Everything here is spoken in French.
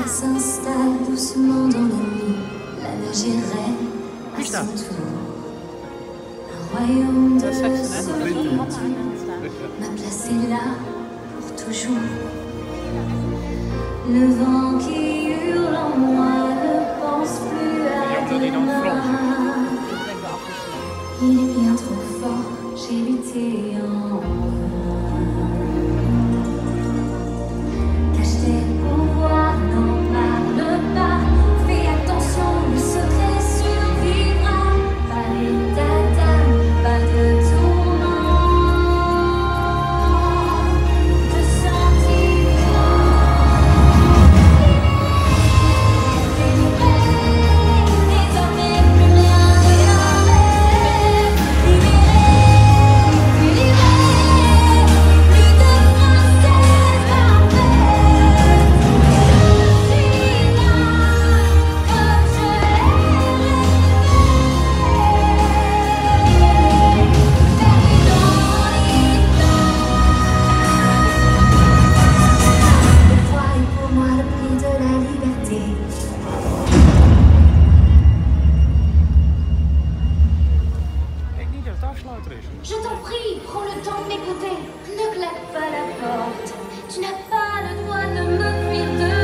lumière s'installe doucement dans la nuit. La neige est reine à son tour. Un royaume de solitude. Ma place est là pour toujours. Le vent qui hurle en moi ne pense plus à demain. Il est bien trop fort, j'ai lutté en vain. Cache tes pouvoirs, n'en parle pas. Fais attention, le secret survivra. Pas d'état d'âme, pas de tourment, de sentiments. Désormais plus rien ne l'arrête. Libéré, plus de princesse parfaite. Je suis là, comme je l'ai rêvé. Perdu dans l'histoire. Le poids est pour moi le prix de la liberté. Ik niet dat het afsluiter is. Je t'en prie, prends le temps de m'écouter. Ne claque pas la porte. Tu n'as pas le droit de me fuir de